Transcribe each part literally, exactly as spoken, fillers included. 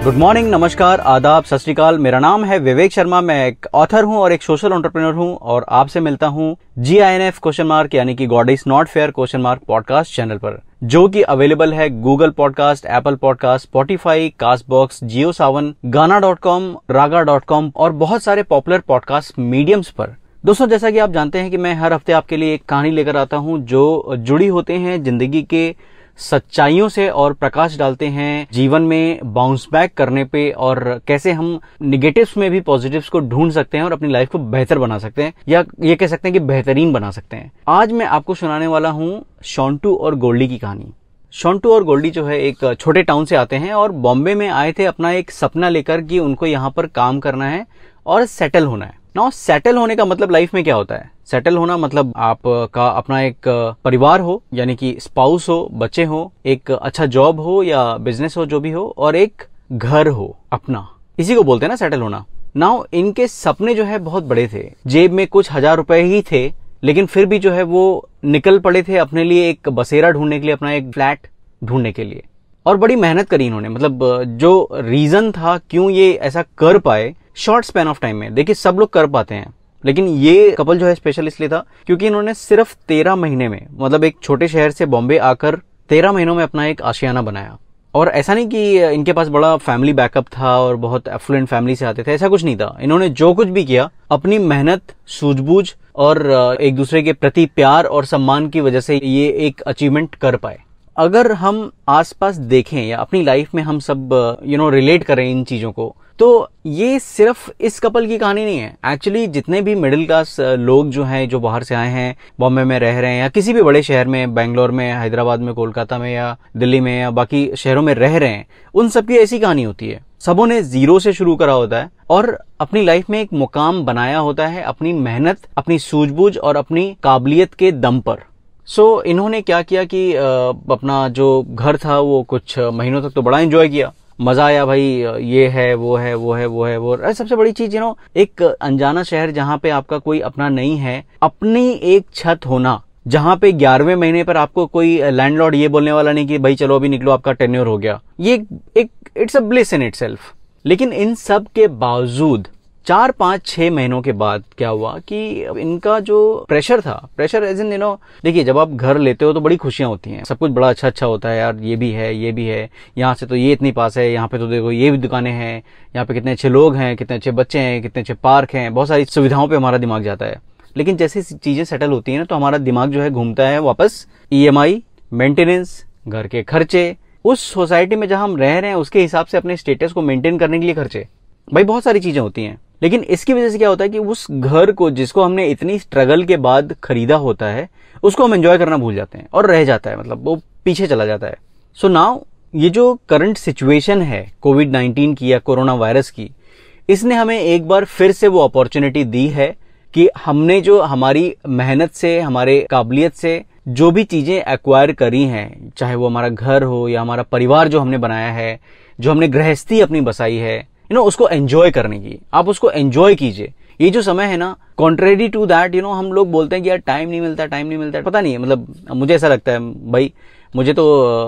Good morning, नमस्कार, आदाब, सत श्री अकाल। मेरा नाम है विवेक शर्मा। मैं एक ऑथर हूं और एक सोशल एंटरप्रेन्योर हूं और आपसे मिलता हूं जी I N F question mark यानी कि God is not fair question mark podcast channel पर, जो कि अवेलेबल है Google podcast, Apple podcast, Spotify, cast box, Jio Saavn, Gaana dot com, Raaga dot com और बहुत सारे पॉपुलर पॉडकास्ट मीडियम्स पर। दोस्तों, जैसा कि आप जानते हैं कि मैं हर हफ्ते आपके लिए एक कहानी लेकर आता हूं जो जुड़ी होते हैं जिंदगी के सच्चाइयों से और प्रकाश डालते हैं जीवन में बाउंस बैक करने पे और कैसे हम निगेटिव्स में भी पॉजिटिव्स को ढूंढ सकते हैं और अपनी लाइफ को बेहतर बना सकते हैं, या ये कह सकते हैं कि बेहतरीन बना सकते हैं। आज मैं आपको सुनाने वाला हूं शॉन्टू और गोल्डी की कहानी। शॉन्टू और गोल्डी जो है एक छोटे टाउन से आते हैं और बॉम्बे में आए थे अपना एक सपना लेकर कि उनको यहाँ पर काम करना है और सेटल होना है। नाउ सेटल होने का मतलब लाइफ में क्या होता है? सेटल होना मतलब आपका अपना एक परिवार हो, यानी कि स्पाउस हो, बच्चे हो, एक अच्छा जॉब हो या बिजनेस हो, जो भी हो, और एक घर हो अपना। इसी को बोलते हैं ना सेटल होना। नाउ इनके सपने जो है बहुत बड़े थे, जेब में कुछ हजार रुपए ही थे, लेकिन फिर भी जो है वो निकल पड़े थे अपने लिए एक बसेरा ढूंढने के लिए, अपना एक फ्लैट ढूंढने के लिए। और बड़ी मेहनत करी इन्होंने। मतलब जो रीजन था क्यों ये ऐसा कर पाए शॉर्ट स्पैन ऑफ टाइम में, देखिए सब लोग कर पाते हैं, लेकिन ये कपल जो है स्पेशल इसलिए था क्योंकि इन्होंने सिर्फ तेरह महीने में, मतलब एक छोटे शहर से बॉम्बे आकर तेरह महीनों में अपना एक आशियाना बनाया। और ऐसा नहीं कि इनके पास बड़ा फैमिली बैकअप था और बहुत एफ्लुएंट फैमिली से आते थे, ऐसा कुछ नहीं था। इन्होंने जो कुछ भी किया अपनी मेहनत, सूझबूझ और एक दूसरे के प्रति प्यार और सम्मान की वजह से ये एक अचीवमेंट कर पाए। अगर हम आसपास देखें या अपनी लाइफ में हम सब यू नो रिलेट करें इन चीजों को, तो ये सिर्फ इस कपल की कहानी नहीं है। एक्चुअली जितने भी मिडिल क्लास लोग जो हैं, जो बाहर से आए हैं, बॉम्बे में रह रहे हैं या किसी भी बड़े शहर में, बेंगलोर में, हैदराबाद में, कोलकाता में या दिल्ली में या बाकी शहरों में रह रहे हैं, उन सबकी ऐसी कहानी होती है। सबों ने जीरो से शुरू करा होता है और अपनी लाइफ में एक मुकाम बनाया होता है अपनी मेहनत, अपनी सूझबूझ और अपनी काबिलियत के दम पर। सो so, इन्होंने क्या किया कि अपना जो घर था वो कुछ महीनों तक तो बड़ा एंजॉय किया, मजा आया भाई, ये है वो है वो है वो है वो है। सबसे बड़ी चीज यू नो, एक अनजाना शहर जहाँ पे आपका कोई अपना नहीं है, अपनी एक छत होना, जहाँ पे ग्यारहवें महीने पर आपको कोई लैंडलॉर्ड ये बोलने वाला नहीं कि भाई चलो अभी निकलो, आपका टेन्योर हो गया। ये एक it's a bliss in itself. लेकिन इन सब के बावजूद चार पांच छह महीनों के बाद क्या हुआ कि इनका जो प्रेशर था, pressure as in you know, देखिए जब आप घर लेते हो तो बड़ी खुशियां होती हैं, सब कुछ बड़ा अच्छा अच्छा होता है यार, ये भी है ये भी है, यहाँ से तो ये इतनी पास है, यहाँ पे तो देखो ये भी दुकानें हैं, यहाँ पे कितने अच्छे लोग हैं, कितने अच्छे बच्चे हैं, कितने अच्छे पार्क हैं, बहुत सारी सुविधाओं पे हमारा दिमाग जाता है। लेकिन जैसे चीजें सेटल होती है ना, तो हमारा दिमाग जो है घूमता है वापस ई एम आई, मेंटेनेंस, घर के खर्चे, उस सोसाइटी में जहां हम रह रहे हैं उसके हिसाब से अपने स्टेटस को मेंटेन करने के लिए खर्चे, भाई बहुत सारी चीजें होती हैं। लेकिन इसकी वजह से क्या होता है कि उस घर को जिसको हमने इतनी स्ट्रगल के बाद खरीदा होता है, उसको हम एंजॉय करना भूल जाते हैं और रह जाता है, मतलब वो पीछे चला जाता है। सो नाउ ये जो करंट सिचुएशन है कोविड नाइन्टीन की या कोरोना वायरस की, इसने हमें एक बार फिर से वो अपॉर्चुनिटी दी है कि हमने जो हमारी मेहनत से, हमारे काबिलियत से जो भी चीजें एक्वायर करी हैं, चाहे वो हमारा घर हो या हमारा परिवार जो हमने बनाया है, जो हमने गृहस्थी अपनी बसाई है, यू नो, उसको एंजॉय करने की, आप उसको एंजॉय कीजिए। ये जो समय है ना, contrary to that, you know, हम लोग बोलते हैं कि यार टाइम नहीं मिलता, टाइम नहीं मिलता, पता नहीं, मतलब मुझे ऐसा लगता है भाई, मुझे तो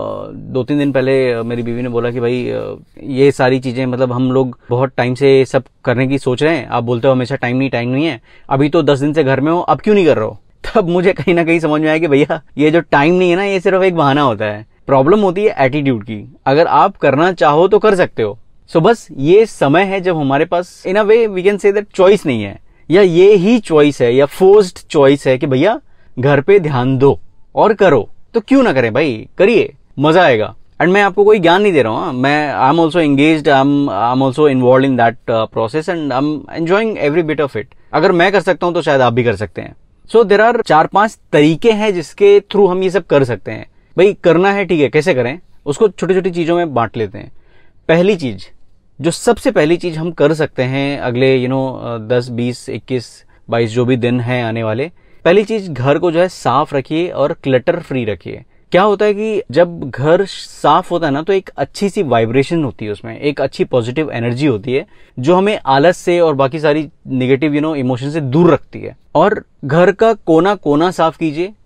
दो तीन दिन पहले मेरी बीवी ने बोला कि भाई ये सारी चीजें, मतलब हम लोग बहुत टाइम से सब करने की सोच रहे हैं, आप बोलते हो हमेशा टाइम नहीं टाइम नहीं है, अभी तो दस दिन से घर में हो, अब क्यों नहीं कर रहे हो? तब मुझे कहीं ना कहीं समझ में आया कि भैया ये जो टाइम नहीं है ना, ये सिर्फ एक बहाना होता है। प्रॉब्लम होती है एटीट्यूड की। अगर आप करना चाहो तो कर सकते हो। सो so, बस ये समय है जब हमारे पास in a way we can say that choice नहीं है, या ये ही चॉइस है या फोर्स्ड चॉइस है कि भैया घर पे ध्यान दो और करो। तो क्यों ना करें भाई, करिए, मजा आएगा। एंड मैं आपको कोई ज्ञान नहीं दे रहा हूँ, मैं I am also engaged, I am I am also involve in that process and I am enjoying every bit of it. अगर मैं कर सकता हूँ तो शायद आप भी कर सकते हैं। सो देयर आर चार पांच तरीके हैं जिसके थ्रू हम ये सब कर सकते हैं। भाई करना है, ठीक है, कैसे करें उसको छोटी छोटी चीजों में बांट लेते हैं। पहली चीज, जो सबसे पहली चीज हम कर सकते हैं अगले यू नो दस बीस इक्कीस बाईस जो भी दिन हैं आने वाले, पहली चीज घर को जो है साफ रखिए और क्लटर फ्री रखिए। क्या होता है कि जब घर साफ होता है ना, तो एक अच्छी सी वाइब्रेशन होती है उसमें, एक अच्छी पॉजिटिव एनर्जी होती है जो हमें आलस से और बाकी सारी नेगेटिव यू नो इमोशन से दूर रखती है। और घर का कोना कोना साफ कीजिए,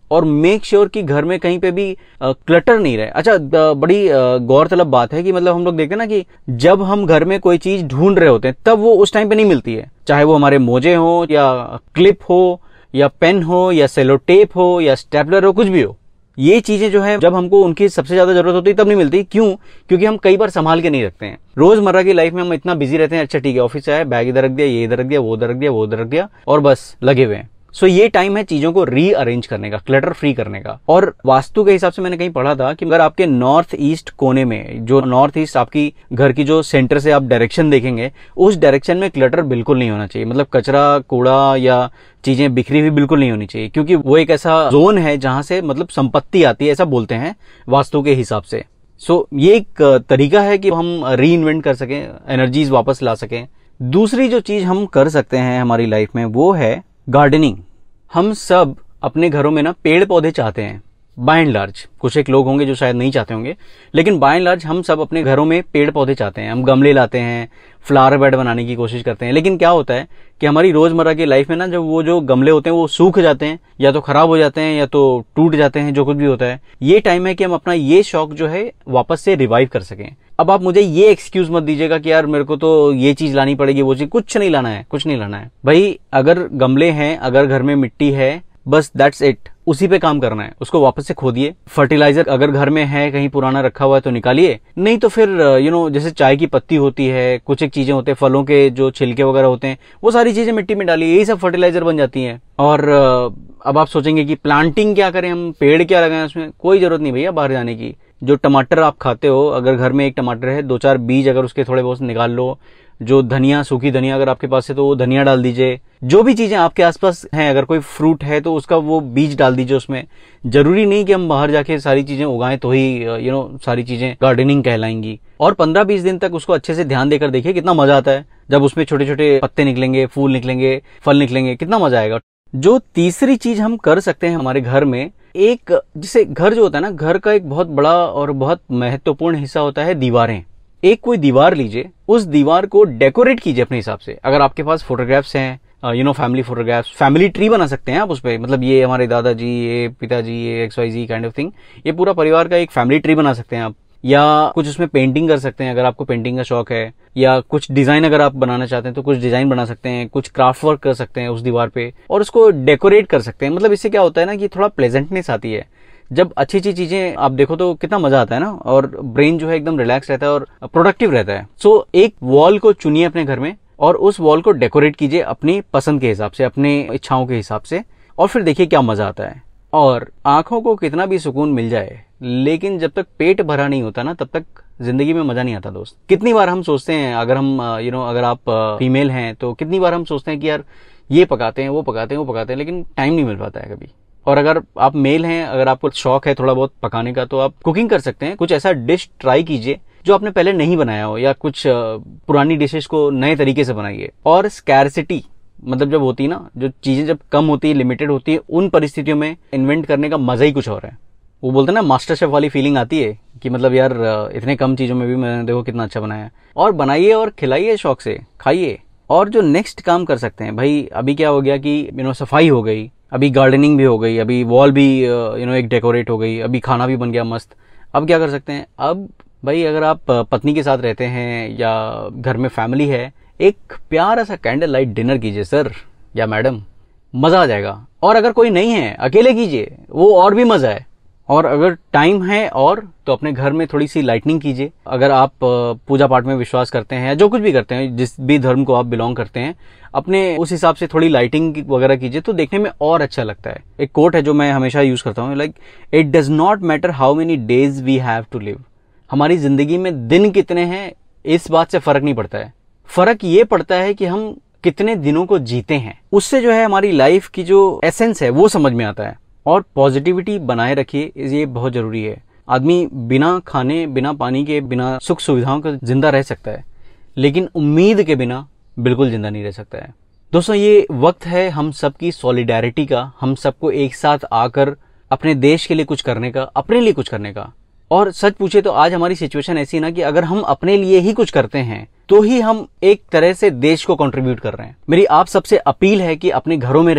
और मेक श्योर कि घर में कहीं पे भी क्लटर नहीं रहे। अच्छा, बड़ी गौरतलब बात है कि मतलब हम लोग देखते हैं ना कि जब हम घर में कोई चीज ढूंढ रहे होते हैं तब वो उस टाइम पे नहीं मिलती है, चाहे वो हमारे मोजे हो या क्लिप हो या पेन हो या सेलो टेप हो या स्टेपलर हो, कुछ भी हो। ये चीजें जो है जब हमको उनकी सबसे ज्यादा जरूरत होती है तब नहीं मिलती। क्यों? क्योंकि हम कई बार संभाल के नहीं रखते हैं। रोजमर्रा की लाइफ में हम इतना बिजी रहते हैं, अच्छा ठीक है ऑफिस से आया, बैग इधर रख दिया, ये इधर रख दिया, वो उधर रख दिया, वो उधर रख दिया, और बस लगे हुए हैं। सो so, ये टाइम है चीजों को रीअरेंज करने का, क्लटर फ्री करने का। और वास्तु के हिसाब से मैंने कहीं पढ़ा था कि अगर आपके नॉर्थ ईस्ट कोने में, जो नॉर्थ ईस्ट आपकी घर की जो सेंटर से आप डायरेक्शन देखेंगे, उस डायरेक्शन में क्लटर बिल्कुल नहीं होना चाहिए। मतलब कचरा, कूड़ा या चीजें बिखरी हुई बिल्कुल नहीं होनी चाहिए, क्योंकि वो एक ऐसा जोन है जहां से मतलब संपत्ति आती है, ऐसा बोलते हैं वास्तु के हिसाब से। सो so, ये एक तरीका है कि हम री इन्वेंट कर सकें, एनर्जीज वापस ला सकें। दूसरी जो चीज हम कर सकते हैं हमारी लाइफ में वो है गार्डनिंग। हम सब अपने घरों में ना पेड़ पौधे चाहते हैं बाय एंड लार्ज। कुछ एक लोग होंगे जो शायद नहीं चाहते होंगे, लेकिन बाय एंड लार्ज हम सब अपने घरों में पेड़ पौधे चाहते हैं। हम गमले लाते हैं, फ्लावर बेड बनाने की कोशिश करते हैं, लेकिन क्या होता है कि हमारी रोजमर्रा की लाइफ में ना जब वो जो गमले होते हैं वो सूख जाते हैं, या तो खराब हो जाते हैं या तो टूट जाते हैं, जो कुछ भी होता है। ये टाइम है कि हम अपना ये शौक जो है वापस से रिवाइव कर सकें। अब आप मुझे ये एक्सक्यूज मत दीजिएगा कि यार मेरे को तो ये चीज लानी पड़ेगी, वो चीज, कुछ नहीं लाना है, कुछ नहीं लाना है भाई। अगर गमले हैं, अगर घर में मिट्टी है, बस दैट्स इट, उसी पे काम करना है। उसको वापस से खोदिए। फर्टिलाइजर अगर घर में है, कहीं पुराना रखा हुआ है तो निकालिए, नहीं तो फिर यू नो जैसे चाय की पत्ती होती है, कुछ एक चीजें होते हैं, फलों के जो छिलके वगैरह होते हैं, वो सारी चीजें मिट्टी में डालिए, यही सब फर्टिलाइजर बन जाती हैं। और अब आप सोचेंगे कि प्लांटिंग क्या करें, हम पेड़ क्या लगाएं उसमें, कोई जरूरत नहीं भैया बाहर जाने की। जो टमाटर आप खाते हो, अगर घर में एक टमाटर है, दो चार बीज अगर उसके थोड़े बहुत निकाल लो। जो धनिया, सूखी धनिया अगर आपके पास है तो वो धनिया डाल दीजिए। जो भी चीजें आपके आसपास हैं, अगर कोई फ्रूट है तो उसका वो बीज डाल दीजिए उसमें। जरूरी नहीं कि हम बाहर जाके सारी चीजें उगाएं तो ही यू नो सारी चीजें गार्डनिंग कहलाएंगी। और पंद्रह बीस दिन तक उसको अच्छे से ध्यान देकर देखिए, कितना मजा आता है जब उसमें छोटे छोटे पत्ते निकलेंगे, फूल निकलेंगे, फल निकलेंगे, कितना मजा आएगा। जो तीसरी चीज हम कर सकते हैं हमारे घर में, एक जैसे घर जो होता है ना, घर का एक बहुत बड़ा और बहुत महत्वपूर्ण हिस्सा होता है दीवारें। एक कोई दीवार लीजिए, उस दीवार को डेकोरेट कीजिए अपने हिसाब से। अगर आपके पास फोटोग्राफ्स हैं, you know family photographs, family tree बना सकते हैं आप उस पर। मतलब ये हमारे दादाजी, ये पिताजी, ये X Y Z kind of thing, ये पूरा परिवार का एक फैमिली ट्री बना सकते हैं आप। या कुछ उसमें पेंटिंग कर सकते हैं अगर आपको पेंटिंग का शौक है, या कुछ डिजाइन अगर आप बनाना चाहते हैं तो कुछ डिजाइन बना सकते हैं, कुछ क्राफ्ट वर्क कर सकते हैं उस दीवार पे और उसको डेकोरेट कर सकते हैं। मतलब इससे क्या होता है ना कि थोड़ा प्लेजेंटनेस आती है। जब अच्छी अच्छी चीजें आप देखो तो कितना मजा आता है ना, और ब्रेन जो है एकदम रिलैक्स रहता है और प्रोडक्टिव रहता है। सो so, एक वॉल को चुनिए अपने घर में और उस वॉल को डेकोरेट कीजिए अपनी पसंद के हिसाब से, अपनी इच्छाओं के हिसाब से, और फिर देखिए क्या मजा आता है। और आंखों को कितना भी सुकून मिल जाए, लेकिन जब तक पेट भरा नहीं होता ना, तब तक जिंदगी में मजा नहीं आता दोस्त। कितनी बार हम सोचते हैं, अगर हम यू नो अगर आप फीमेल हैं तो कितनी बार हम सोचते हैं कि यार ये पकाते हैं, वो पकाते हैं, वो पकाते हैं, लेकिन टाइम नहीं मिल पाता है कभी। और अगर आप मेल हैं, अगर आपको शौक है थोड़ा बहुत पकाने का, तो आप कुकिंग कर सकते हैं। कुछ ऐसा डिश ट्राई कीजिए जो आपने पहले नहीं बनाया हो, या कुछ पुरानी डिशेस को नए तरीके से बनाइए। और स्कैरसिटी मतलब जब होती है ना, जो चीजें जब कम होती है, लिमिटेड होती है, उन परिस्थितियों में इन्वेंट करने का मजा ही कुछ और है। वो बोलते हैं ना, मास्टर शेफ वाली फीलिंग आती है कि मतलब यार इतने कम चीजों में भी मैंने देखो कितना अच्छा बनाया। और बनाइए और खिलाइए, शौक से खाइए। और जो नेक्स्ट काम कर सकते हैं भाई, अभी क्या हो गया कि यू नो सफाई हो गई, अभी गार्डनिंग भी हो गई, अभी वॉल भी यू नो एक डेकोरेट हो गई, अभी खाना भी बन गया मस्त। अब क्या कर सकते हैं, अब भाई अगर आप पत्नी के साथ रहते हैं या घर में फैमिली है, एक प्यारा सा कैंडल लाइट डिनर कीजिए सर या मैडम, मजा आ जाएगा। और अगर कोई नहीं है, अकेले कीजिए, वो और भी मजा है। और अगर टाइम है और तो अपने घर में थोड़ी सी लाइटनिंग कीजिए। अगर आप पूजा पाठ में विश्वास करते हैं या जो कुछ भी करते हैं, जिस भी धर्म को आप बिलोंग करते हैं, अपने उस हिसाब से थोड़ी लाइटिंग वगैरह कीजिए तो देखने में और अच्छा लगता है। एक कोट है जो मैं हमेशा यूज करता हूँ, like it does not matter how many days we have to live. हमारी जिंदगी में दिन कितने हैं इस बात से फर्क नहीं पड़ता है, फर्क ये पड़ता है कि हम कितने दिनों को जीते हैं। उससे जो है हमारी लाइफ की जो एसेंस है वो समझ में आता है। और पॉजिटिविटी बनाए रखिए, ये बहुत जरूरी है। आदमी बिना खाने, बिना पानी के, बिना सुख सुविधाओं के जिंदा रह सकता है, लेकिन उम्मीद के बिना बिल्कुल जिंदा नहीं रह सकता है। दोस्तों, ये वक्त है हम सबकी सॉलिडेरिटी का, हम सबको एक साथ आकर अपने देश के लिए कुछ करने का, अपने लिए कुछ करने का। और सच पूछे तो आज हमारी सिचुएशन ऐसी है ना कि अगर हम अपने लिए ही कुछ करते हैं तो ही हम एक तरह से देश को कंट्रीब्यूट कर रहे हैं। मेरी आप सबसे अपील है कि अपने घरों में रहिए,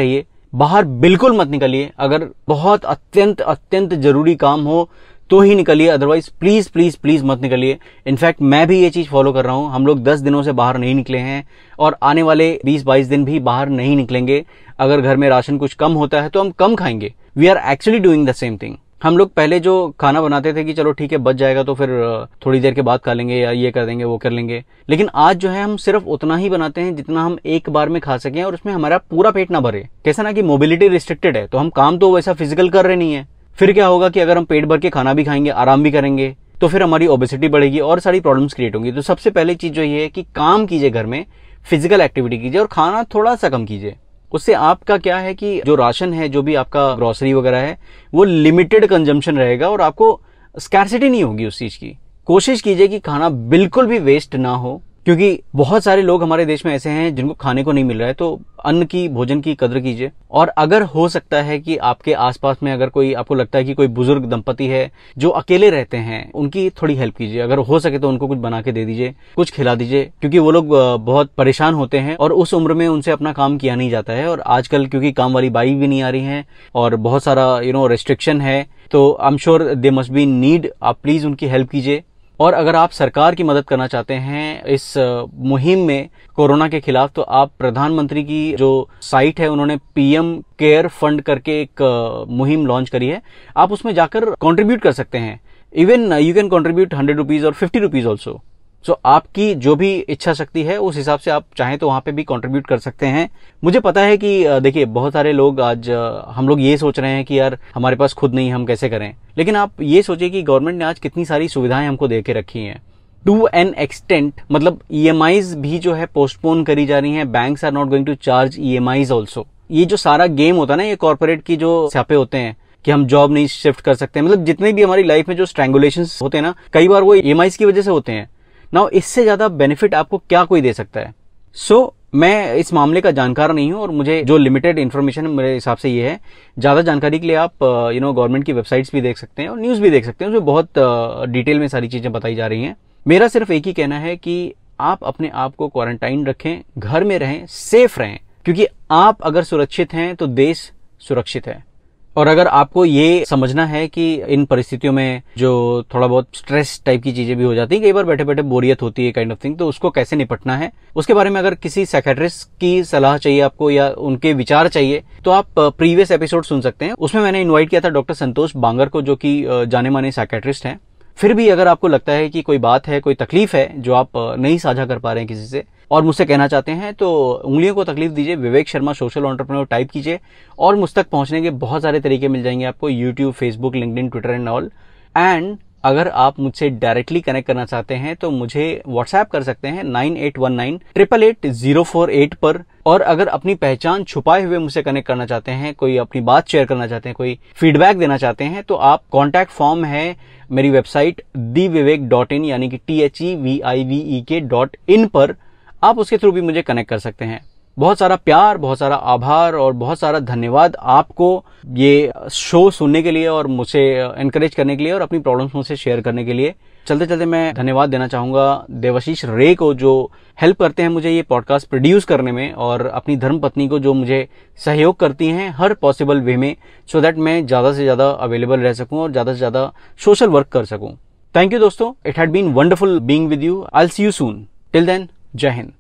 बाहर बिल्कुल मत निकलिए। अगर बहुत अत्यंत अत्यंत जरूरी काम हो तो ही निकलिए, अदरवाइज प्लीज प्लीज प्लीज मत निकलिए। इनफैक्ट मैं भी ये चीज फॉलो कर रहा हूं। हम लोग दस दिनों से बाहर नहीं निकले हैं और आने वाले बीस बाईस दिन भी बाहर नहीं निकलेंगे। अगर घर में राशन कुछ कम होता है तो हम कम खाएंगे। We are actually doing the same thing. हम लोग पहले जो खाना बनाते थे कि चलो ठीक है बच जाएगा तो फिर थोड़ी देर के बाद खा लेंगे या ये कर देंगे वो कर लेंगे, लेकिन आज जो है हम सिर्फ उतना ही बनाते हैं जितना हम एक बार में खा सकें और उसमें हमारा पूरा पेट ना भरे। कैसा ना कि मोबिलिटी रिस्ट्रिक्टेड है तो हम काम तो वैसा फिजिकल कर रहे नहीं है। फिर क्या होगा कि अगर हम पेट भर के खाना भी खाएंगे, आराम भी करेंगे, तो फिर हमारी ओबेसिटी बढ़ेगी और सारी प्रॉब्लम्स क्रिएट होंगी। तो सबसे पहले चीज जो ये है कि काम कीजिए, घर में फिजिकल एक्टिविटी कीजिए और खाना थोड़ा सा कम कीजिए। उससे आपका क्या है कि जो राशन है, जो भी आपका ग्रोसरी वगैरह है, वो लिमिटेड कंजम्पशन रहेगा और आपको स्कैर्सिटी नहीं होगी उस चीज की। कोशिश कीजिए कि खाना बिल्कुल भी वेस्ट ना हो, क्योंकि बहुत सारे लोग हमारे देश में ऐसे हैं जिनको खाने को नहीं मिल रहा है। तो अन्न की, भोजन की कद्र कीजिए। और अगर हो सकता है कि आपके आसपास में अगर कोई, आपको लगता है कि कोई बुजुर्ग दंपति है जो अकेले रहते हैं, उनकी थोड़ी हेल्प कीजिए। अगर हो सके तो उनको कुछ बना के दे दीजिए, कुछ खिला दीजिए, क्योंकि वो लोग बहुत परेशान होते हैं और उस उम्र में उनसे अपना काम किया नहीं जाता है। और आजकल क्योंकि काम वाली बाई भी नहीं आ रही है और बहुत सारा यू नो रेस्ट्रिक्शन है, तो I am sure they must be need. आप प्लीज उनकी हेल्प कीजिए। और अगर आप सरकार की मदद करना चाहते हैं इस मुहिम में कोरोना के खिलाफ, तो आप प्रधानमंत्री की जो साइट है, उन्होंने पीएम केयर फंड करके एक मुहिम लॉन्च करी है। आप उसमें जाकर कंट्रीब्यूट कर सकते हैं। Even you can contribute hundred rupees और फिफ्टी रुपीज ऑल्सो। सो आपकी जो भी इच्छा शक्ति है उस हिसाब से आप चाहें तो वहां पे भी कंट्रीब्यूट कर सकते हैं। मुझे पता है कि देखिए बहुत सारे लोग आज, हम लोग ये सोच रहे हैं कि यार हमारे पास खुद नहीं, हम कैसे करें। लेकिन आप ये सोचिए कि गवर्नमेंट ने आज कितनी सारी सुविधाएं हमको दे के रखी हैं टू एन एक्सटेंट। मतलब ईएमआईज भी जो है पोस्टपोन करी जा रही हैं। Banks are not going to charge EMIs also. ये जो सारा गेम होता है ना, ये कॉर्पोरेट की जो स्यापे होते हैं कि हम जॉब नहीं शिफ्ट कर सकते, मतलब जितने भी हमारी लाइफ में जो स्ट्रैंगुलेशन होते हैं ना, कई बार वो ईएमआईज की वजह से होते हैं ना। इससे ज्यादा बेनिफिट आपको क्या कोई दे सकता है। सो so, मैं इस मामले का जानकार नहीं हूं और मुझे जो लिमिटेड इन्फॉर्मेशन मेरे हिसाब से ये है। ज्यादा जानकारी के लिए आप यू नो गवर्नमेंट की वेबसाइट्स भी देख सकते हैं और न्यूज भी देख सकते हैं, उसमें बहुत डिटेल uh, में सारी चीजें बताई जा रही हैं। मेरा सिर्फ एक ही कहना है कि आप अपने आप को क्वारंटाइन रखें, घर में रहें, सेफ रहें, क्योंकि आप अगर सुरक्षित हैं तो देश सुरक्षित है। और अगर आपको ये समझना है कि इन परिस्थितियों में जो थोड़ा बहुत स्ट्रेस टाइप की चीजें भी हो जाती है, कई बार बैठे बैठे बोरियत होती है काइंड ऑफ थिंग, तो उसको कैसे निपटना है, उसके बारे में अगर किसी साइकियाट्रिस्ट की सलाह चाहिए आपको या उनके विचार चाहिए, तो आप प्रीवियस एपिसोड सुन सकते हैं। उसमें मैंने इन्वाइट किया था डॉक्टर संतोष बांगर को, जो कि जाने माने साइकियाट्रिस्ट हैं। फिर भी अगर आपको लगता है कि कोई बात है, कोई तकलीफ है जो आप नहीं साझा कर पा रहे हैं किसी से और मुझसे कहना चाहते हैं, तो उंगलियों को तकलीफ दीजिए, Vivek Sharma social entrepreneur type कीजिए और मुझ तक पहुंचने के बहुत सारे तरीके मिल जाएंगे आपको, YouTube, Facebook, LinkedIn, Twitter and all. And अगर आप मुझसे डायरेक्टली कनेक्ट करना चाहते हैं तो मुझे व्हाट्सएप कर सकते हैं nine eight one nine triple eight zero four eight पर। और अगर अपनी पहचान छुपाए हुए मुझसे कनेक्ट करना चाहते हैं, कोई अपनी बात शेयर करना चाहते हैं, कोई फीडबैक देना चाहते हैं, तो आप कॉन्टैक्ट फॉर्म है मेरी website the Vivek dot in यानी कि T H E V I V E K dot इन पर, आप उसके थ्रू भी मुझे कनेक्ट कर सकते हैं। बहुत सारा प्यार, बहुत सारा आभार और बहुत सारा धन्यवाद आपको ये शो सुनने के लिए और मुझे एनकरेज करने के लिए और अपनी प्रॉब्लम्स मुझसे शेयर करने के लिए। चलते चलते मैं धन्यवाद देना चाहूंगा देवाशीष रे को, जो हेल्प करते हैं मुझे ये पॉडकास्ट प्रोड्यूस करने में, और अपनी धर्मपत्नी को जो मुझे सहयोग करती हैं हर पॉसिबल वे में, सो दैट मैं ज्यादा से ज्यादा अवेलेबल रह सकूं और ज्यादा से ज्यादा सोशल वर्क कर सकूं। थैंक यू दोस्तों, it had been wonderful being with you. I will see you soon. Till then, जय हिंद।